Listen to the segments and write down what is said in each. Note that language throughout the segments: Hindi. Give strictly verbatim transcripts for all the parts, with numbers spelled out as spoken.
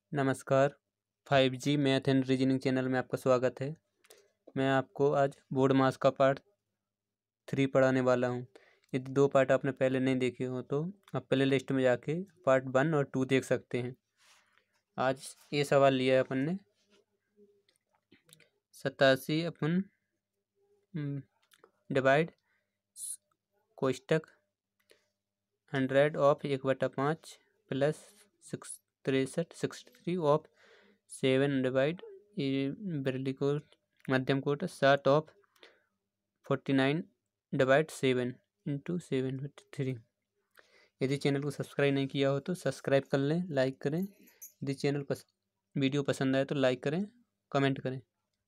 नमस्कार। Five G math and reasoning channel में आपका स्वागत है। मैं आपको आज बोर्ड मास का पार्ट थ्री पढ़ाने वाला हूं। यदि दो पार्ट आपने पहले नहीं देखे हो तो आप प्ले लिस्ट में जाके पार्ट वन और टू देख सकते हैं। आज ये सवाल लिया है अपन ने सतासी अपन डिवाइड कोष्टक हंड्रेड ऑफ एक बटा पाँच प्लस सिक्स तिरसठ sixty three of seven divide बरली कोट मध्यम कोट सात of forty nine divide seven into seven बटे थ्री। यदि चैनल को सब्सक्राइब नहीं किया हो तो सब्सक्राइब कर लें, लाइक करें। यदि चैनल पस, वीडियो पसंद आए तो लाइक करें, कमेंट करें।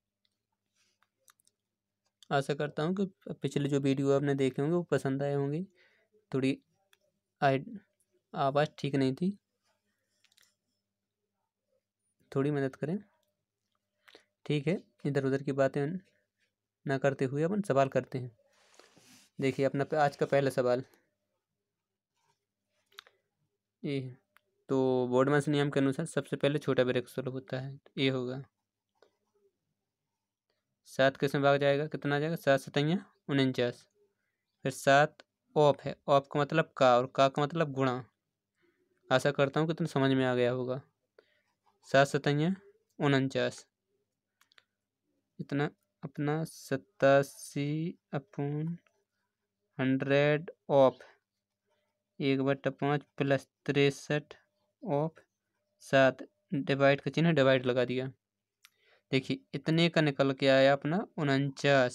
आशा करता हूँ कि पिछले जो वीडियो आपने देखे होंगे वो पसंद आए होंगे। थोड़ी आवाज़ ठीक नहीं थी, थोड़ी मदद करें। ठीक है, इधर उधर की बातें ना करते हुए अपन सवाल करते हैं। देखिए अपना आज का पहला सवाल ये तो बोर्ड मास नियम के अनुसार सबसे पहले छोटा ब्रेक सोल्व होता है, तो ये होगा सात किस में भाग जाएगा, कितना आ जाएगा, सात सतैया उनचास। फिर सात ऑफ है, ऑफ का मतलब का और का का मतलब गुणा। आशा करता हूँ कि तुम समझ में आ गया होगा। सात सतैया उनचास, इतना अपना सतासी अपून हंड्रेड ऑफ एक बटा पाँच प्लस तिरसठ ऑफ सात डिवाइड का चिन्ह डिवाइड लगा दिया। देखिए इतने का निकल के आया अपना उनचास।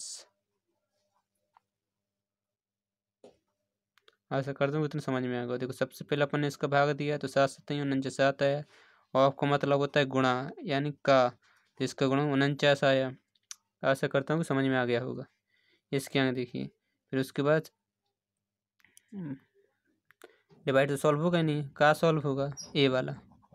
ऐसा कर दूँ इतना समझ में आएगा। देखो सबसे पहले अपन ने इसका भाग दिया तो सात सत्तर उनचास सात आया। ऑफ का मतलब होता है गुणा यानी का, तो इसका गुणा उनचास आया। आशा करता हूँ कि समझ में आ गया होगा। इसके आगे देखिए फिर उसके बाद डिवाइड तो सॉल्व होगा नहीं, का सॉल्व होगा ए वाला।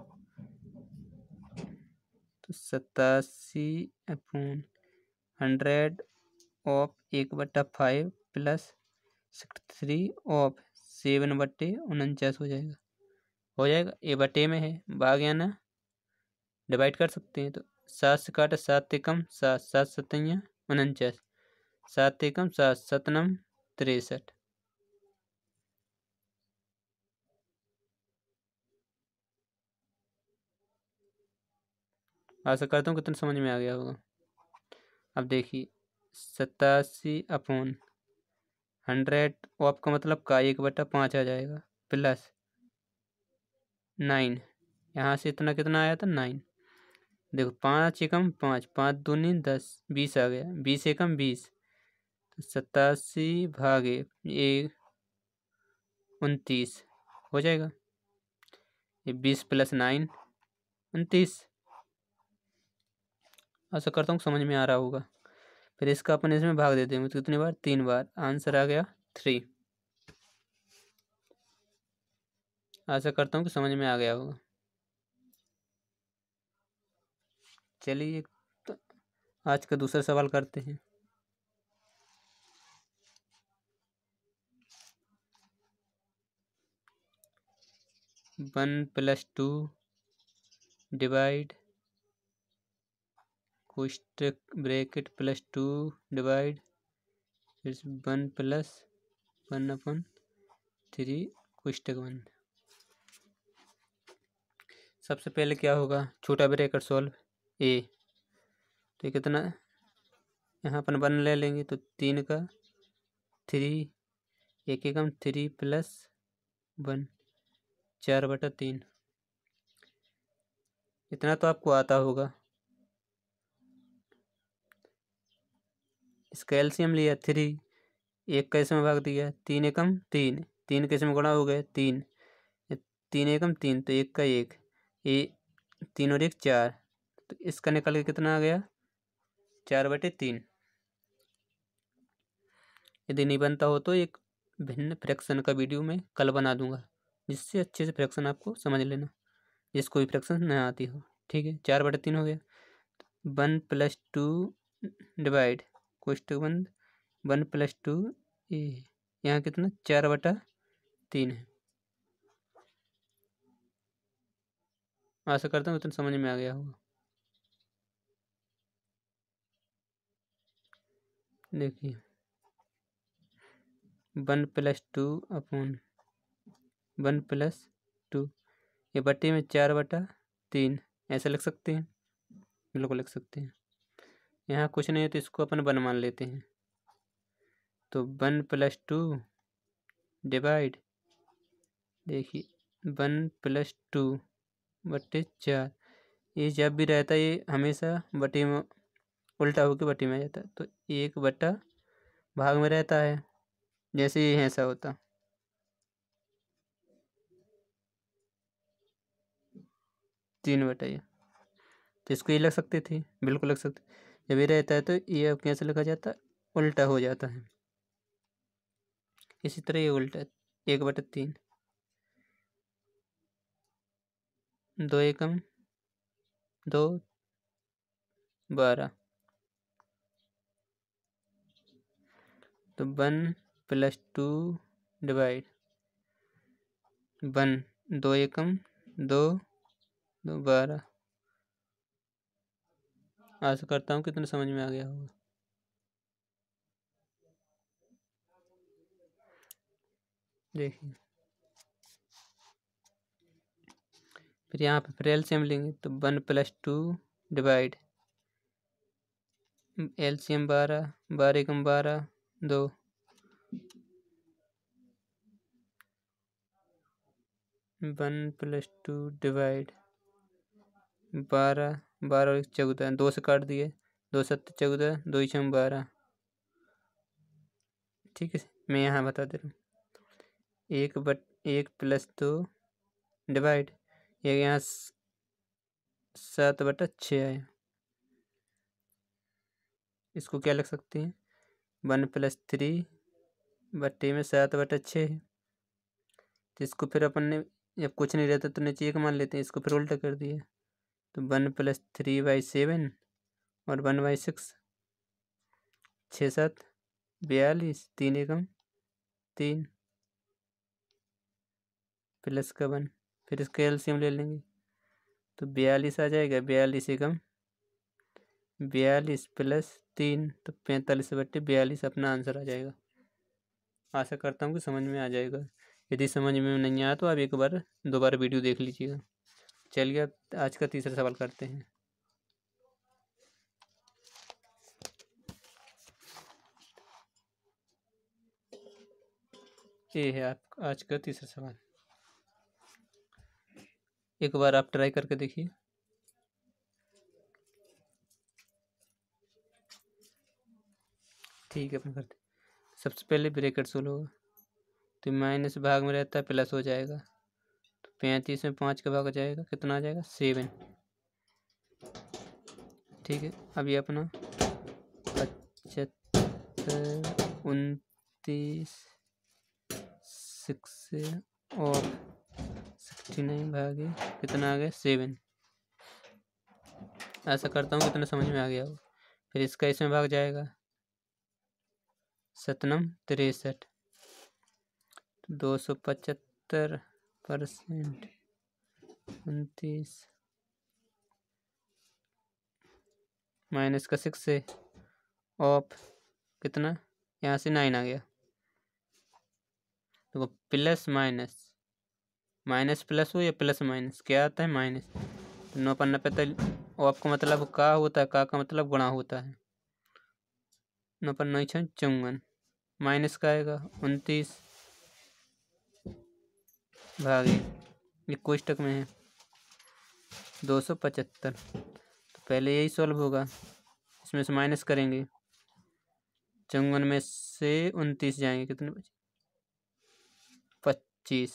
तो सतासी अपॉन हंड्रेड ऑफ एक बट्टा five plus sixty three of seven बट्टे उनचास हो जाएगा हो जाएगा ए बटे में है, भाग या ना डिवाइड कर सकते हैं। तो सात से काटे सात एकम सात, सात सतैया उनचास, सात एकम सात, सतनम तिरसठ। आशा करता हूँ कितना समझ में आ गया होगा। अब देखिए सतासी अपॉन हंड्रेड ऑफ का मतलब का एक बटा पाँच आ जाएगा प्लस नाइन, यहाँ से इतना कितना आया था नाइन। देखो पाँच एकम पाँच, पाँच दूनी दस, बीस आ गया, बीस एकम बीस, तो सतासी भागे एक उनतीस हो जाएगा। ये बीस प्लस नाइन उनतीस। ऐसा करता हूँ समझ में आ रहा होगा। फिर इसका अपन इसमें भाग देते हैं तो कितनी बार, तीन बार, आंसर आ गया थ्री। आशा करता हूँ कि समझ में आ गया होगा। चलिए तो आज का दूसरा सवाल करते हैं। वन प्लस टू डिवाइड कोष्टक ब्रैकेट प्लस टू डिवाइड फिर वन प्लस वन अपन थ्री कोष्टक बंद। सबसे पहले क्या होगा, छोटा ब्रैकेट सॉल्व ए, तो कितना यहाँ अपन वन ले लेंगे तो तीन का थ्री, एक एकम थ्री प्लस वन, चार बटा तीन। इतना तो आपको आता होगा। इसका एलसीएम लिया थ्री, एक का इसमें भाग दिया, तीन एकम तीन, तीन के इसमें गुणा हो गए तीन, तीन एकम तीन, तो एक का एक, ये तीन और एक चार, तो इसका निकल के कितना आ गया, चार बटे तीन। यदि नहीं बनता हो तो एक भिन्न फ्रैक्शन का वीडियो में कल बना दूंगा, जिससे अच्छे से फ्रैक्शन आपको समझ लेना, जिसको भी फ्रैक्शन न आती हो। ठीक है, चार बटे तीन हो गया। वन प्लस टू डिवाइड कोष्टक बंद वन प्लस टू ए, यहाँ कितना चार बटा तीन है। आशा करता हूँ इतना समझ में आ गया होगा। देखिए one plus two upon one plus two, ये बट्टे में चार बटा तीन, ऐसा लिख सकते हैं, बिल्कुल लिख सकते हैं। यहाँ कुछ नहीं है तो इसको अपन वन मान लेते हैं। तो वन प्लस टू डिवाइड, देखिए वन प्लस टू बट्टे चार, ये जब भी रहता है ये हमेशा बटे में उल्टा होकर बटे में आ जाता है, तो एक बटा भाग में रहता है, जैसे ये ऐसा होता। तीन बटा ये, तो इसको ये लग सकते थे, बिल्कुल लग सकते। जब ये रहता है तो ये अब कैसे लिखा जाता है, उल्टा हो जाता है। इसी तरह ये उल्टा है, एक बटा तीन, दो एकम दो, बारह। तो one plus two divide one, दो एकम दो, दो बारह। आशा करता हूँ कितना समझ में आ गया होगा। देखिए फिर यहाँ पे फिर एलसीएम लेंगे, तो one plus two divide LCM बारह, बारह एकम बारह, दो, वन प्लस टू डिवाइड बारह, बारह एक चौदह, दो से काट दिए, दो सत्तर चौदह, दो छम बारह। ठीक है, मैं यहाँ बता दे रहा हूँ, एक बट एक प्लस दो डिवाइड, ये यहाँ सात बटा छः है, इसको क्या लिख सकते हैं, वन प्लस थ्री बट्टे में सात बटा छः है। तो इसको फिर अपन ने जब कुछ नहीं रहता तो नीचे एक मान लेते हैं, इसको फिर उल्टा कर दिया, तो one plus three by seven और वन बाई सिक्स, छः सात बयालीस, तीन एकम तीन, प्लस का वन, फिर इसका एलसीएम ले लेंगे, तो बयालीस आ जाएगा, बयालीस एकम बयालीस प्लस तीन, तो पैंतालीस बट्टे बयालीस अपना आंसर आ जाएगा। आशा करता हूँ कि समझ में आ जाएगा। यदि समझ में नहीं आया तो आप एक बार दोबारा वीडियो देख लीजिएगा। चलिए अब आज का तीसरा सवाल करते हैं। ये है आप आज का तीसरा सवाल, एक बार आप ट्राई करके देखिए। ठीक है, अपन करते, सबसे पहले ब्रैकेट सोल्व होगा, तो माइनस भाग में रहता है प्लस हो जाएगा, तो पैंतीस में पाँच का भाग हो जाएगा, कितना आ जाएगा, सेवन। ठीक है, अभी अपना पचहत्तर उनतीस सिक्स और सिक्सटी नाइन भागे कितना आ गया, सेवन। ऐसा करता हूँ कितना समझ में आ गया हो। फिर इसका इसमें भाग जाएगा, सतनम तिरसठ, दो सौ पचहत्तर परसेंट उनतीस माइनस का सिक्स से ऑफ कितना, यहाँ से नाइन आ गया, तो प्लस माइनस, माइनस प्लस हो या प्लस माइनस क्या आता है, माइनस। तो नौ पन्ना पे तो ऑफ का मतलब का होता है, का का मतलब गुणा होता है, नौ पन्ना छः चौवन, माइनस का आएगा उनतीस भागे, ये कोष्टक में है दो सौ पचहत्तर। तो पहले यही सॉल्व होगा, इसमें से माइनस करेंगे, चौवन में से उनतीस जाएंगे, कितने बचे, पच्चीस।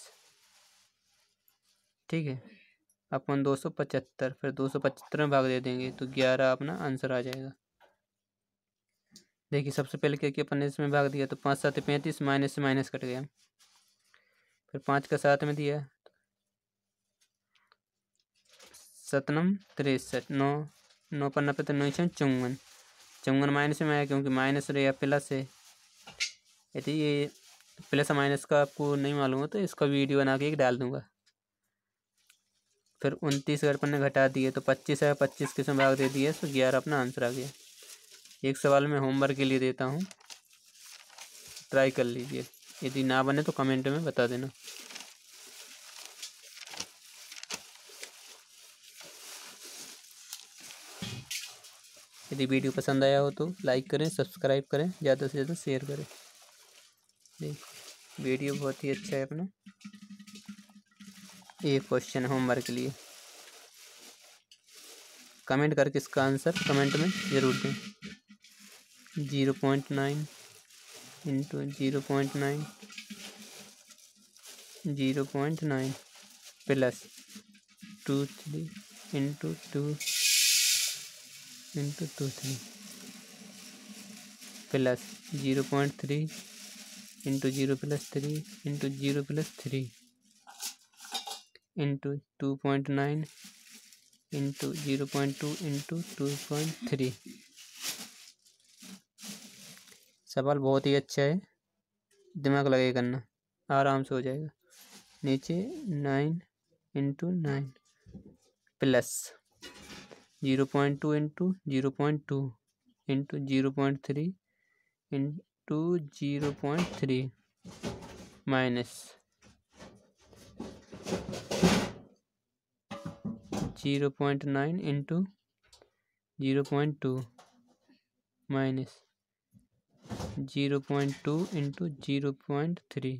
ठीक है, अपन दो सौ पचहत्तर फिर दो सौ पचहत्तर में भाग दे देंगे, तो ग्यारह अपना आंसर आ जाएगा। देखिए सबसे पहले क्या किया अपन ने, इसमें भाग दिया, तो पाँच सात पैंतीस, माइनस से माइनस कट गया, फिर पाँच का सात में दिया, सतनम तिरसठ, नौ नौ पन्ना पे तो नौ छः चौवन, चौवन माइनस में आया क्योंकि माइनस या प्लस है। यदि ये प्लस माइनस का आपको नहीं मालूम हो तो इसका वीडियो बना के एक डाल दूंगा। फिर उनतीस अगर अपन ने घटा दिए तो पच्चीस है, पच्चीस किस में भाग दे दिए तो ग्यारह अपना आंसर आ गया। एक सवाल मैं होमवर्क के लिए देता हूँ, ट्राई कर लीजिए। यदि ना बने तो कमेंट में बता देना। यदि वीडियो पसंद आया हो तो लाइक करें, सब्सक्राइब करें, ज़्यादा से ज़्यादा शेयर करें। देख वीडियो बहुत ही अच्छा है अपना। एक क्वेश्चन है होमवर्क के लिए, कमेंट करके इसका आंसर कमेंट में ज़रूर दें। Zero point nine into zero point nine zero point nine plus two three into two into two three plus zero point three into zero plus three into zero plus three into two point nine into zero point two into two point three. सवाल बहुत ही अच्छा है, दिमाग लगे करना, आराम से हो जाएगा। नीचे nine into nine plus zero point two into zero point two into zero point three into zero point three minus zero point nine into zero point two minus zero point two into zero point three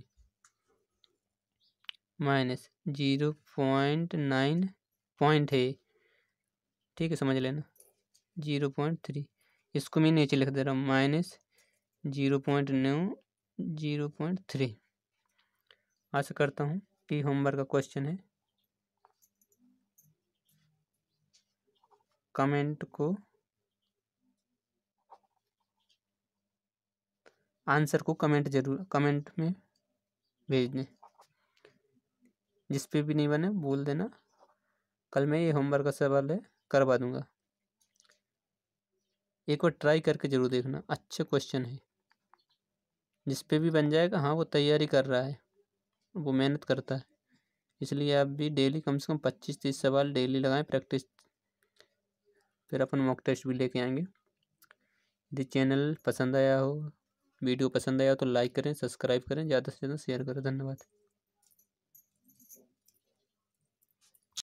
minus zero point nine point है, ठीक है, समझ लेना। जीरो पॉइंट थ्री इसको मैं नीचे लिख दे रहा हूँ, माइनस जीरो पॉइंट नौ जीरो पॉइंट थ्री। आशा करता हूँ कि होमवर्क का क्वेश्चन है, कमेंट को आंसर को कमेंट जरूर कमेंट में भेज दें। जिस पे भी नहीं बने बोल देना, कल मैं ये होमवर्क का सवाल है करवा दूंगा। एक बार ट्राई करके जरूर देखना, अच्छे क्वेश्चन है। जिस पे भी बन जाएगा, हाँ वो तैयारी कर रहा है, वो मेहनत करता है, इसलिए आप भी डेली कम से कम पच्चीस तीस सवाल डेली लगाएं प्रैक्टिस। फिर अपन मॉक टेस्ट भी लेके आएंगे। यदि चैनल पसंद आया हो, वीडियो पसंद आया हो तो लाइक करें, सब्सक्राइब करें, ज़्यादा से ज़्यादा शेयर करें। धन्यवाद।